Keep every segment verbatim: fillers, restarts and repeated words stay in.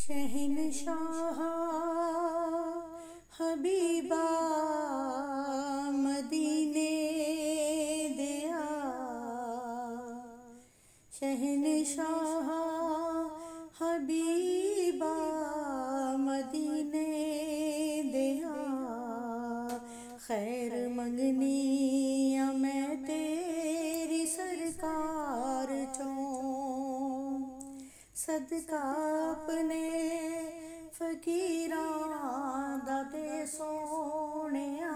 शहनशाह हबीबा मदीने दिया, शहनशाह हबीबा मदीने दिया। खैर मंगनी मैं तेरी सरकार चों, सदका अपने फकीरां दा दे सोहणिया,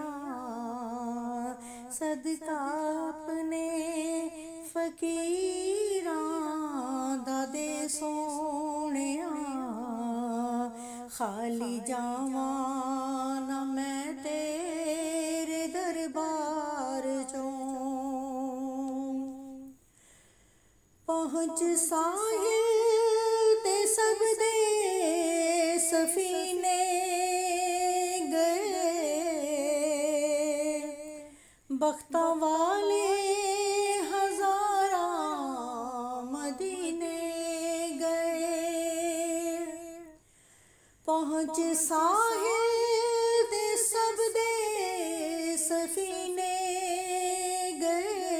सदका अपने फकीरां दा दे सोहणिया। खाली जावां ना मैं तेरे दरबार चों, पहुँच साहिल ते सब दे सफीने गए, बख्ता वाले हजारा मदीने गए। पहुँच साहिल ते सब दे सफीने गए,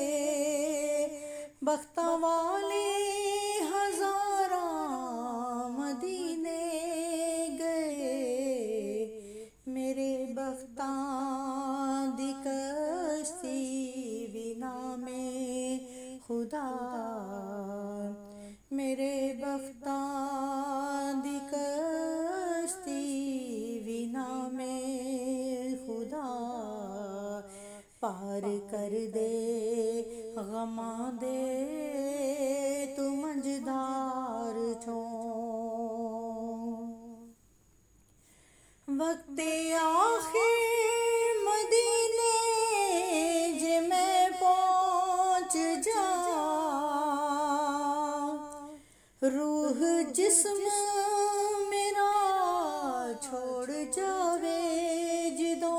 बख्ता वाले हजारा मदीने गए। मेरे बख्तां दी कश्ती बिना में खुदा, मेरे बख्तां दी कश्ती बिना में खुदा। पार कर दे गमां दे तू मंझधार चों, वक्ते आखिर मदीने जे मैं पहुँच जा, रूह जिस्म मेरा छोड़ जावे जिदों।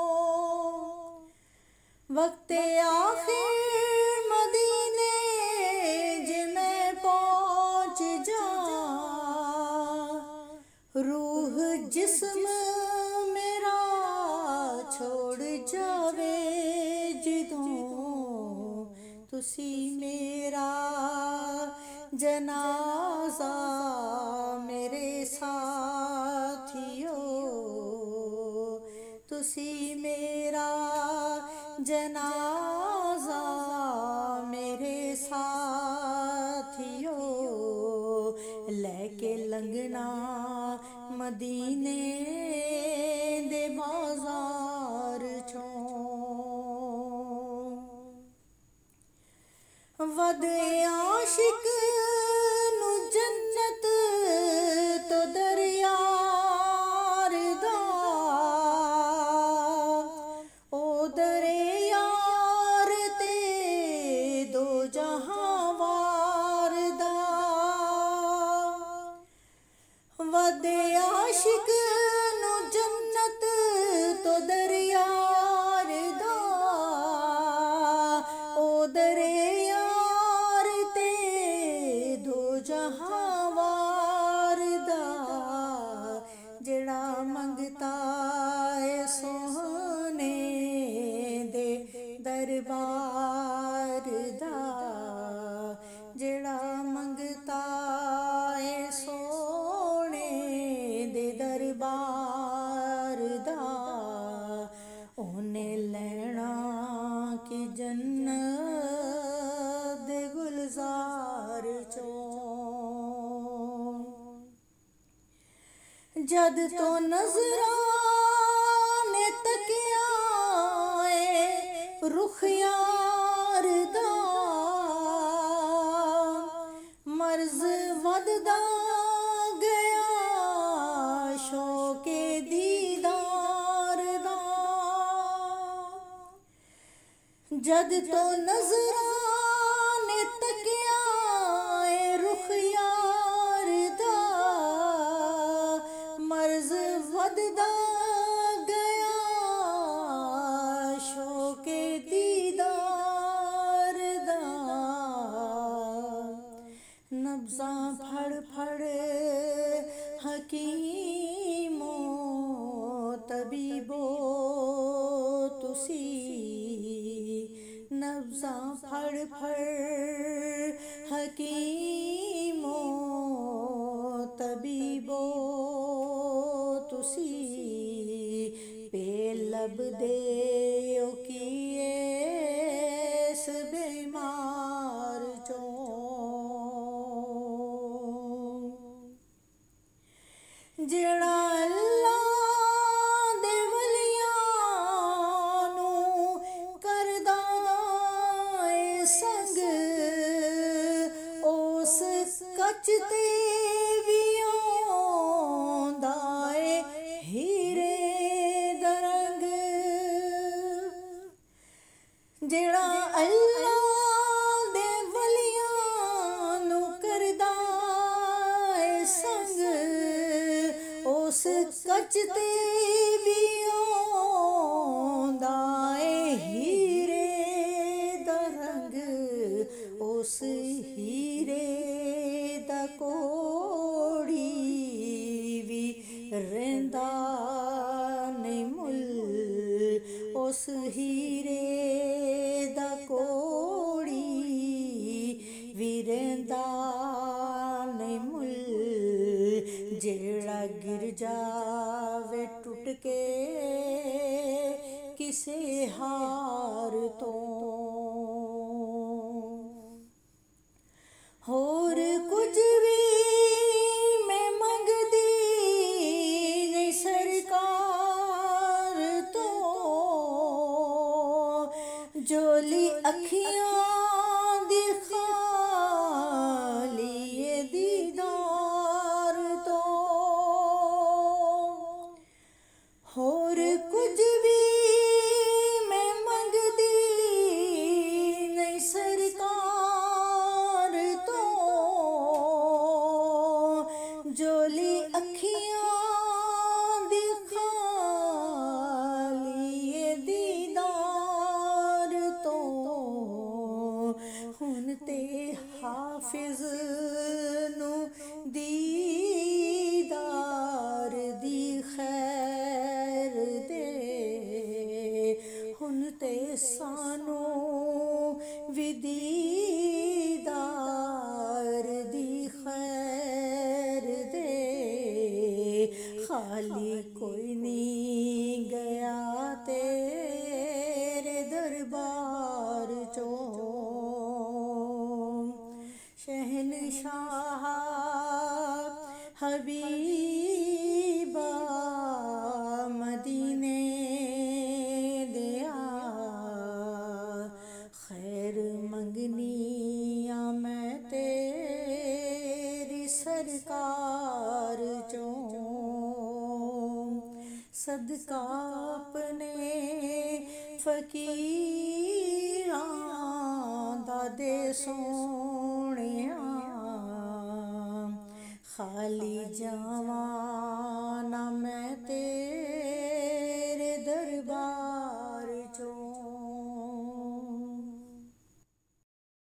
वक्ते आखिर मदीने जे मैं पहुँच जा, रूह जिस्म मेरा छोड़ जावे जिदों। तुसी मेरा जनाजा मेरे साथियो, तुसी मेरा जनाजा मेरे साथियो। लेके लंघना मदीने दे बाजार चों, वदे आशिक नू जन्नत तो दरयार दा, ओ दरयार ते दो जहां वार दा। वदे आशिक नू जन्नत तो दरयार दा, ओ दरयार ते दो जहां वार दा। जेड़ा मंगता है सोहने दे दरबार दा, जेड़ा मंगता है सोहने दे दरबार दा। ओने लैना की जन्नत दे गुलजार चों, जद तो नजरा ने तकिया रुख यार दा, मर्ज वददा गया शौके दीदार दा। जद तो नजरा ने तकिया रुख यार दा, मर्ज वददा गया शौके दीदार दा। नब्ज़ां फड़ फड़ हकीमो तबीबो तुसी नब्ज़ां फड़ फड़ हकीमो तबीबो तुसी पे लब दे किए इस बीमार चो जेड़ा अल्लाह दे वलियां नू करदा ए संग उस कच ते भी आंदा ए हीरे दा रंग जेड़ा अल्लाह दे वलियां नू करदा ए संग उस कच ते भी आंदा ए हीरे दा रंग उस हीरे दा कोड़ी भी रहिंदा नहीं मुल उस हीरे दा कोड़ी भी रहिंदा नहीं मुल जेड़ा गिर जावे टुट के किसे हार तो होर कुछ भी मैं मंगदी नहीं सरकार तो जोली अखियां दी खाली ए दीदार तो होर कुछ भी मैं मंगदी नहीं सरकार तो जोली अखियां दी खाली ए दीदार तो हुन ते हाफिज नू दीदार दी खैर दे हुन ते सानू भी दीदार दी खैर दे खाली कोई नहीं गया तेरे दरबार चो शहनशाह हबीबा मदीने दिया खैर मंगनिया मैं तेरी सरकार चो सदका अपने फकीरां दा दे सोहणिया खाली जावां ना मैं ते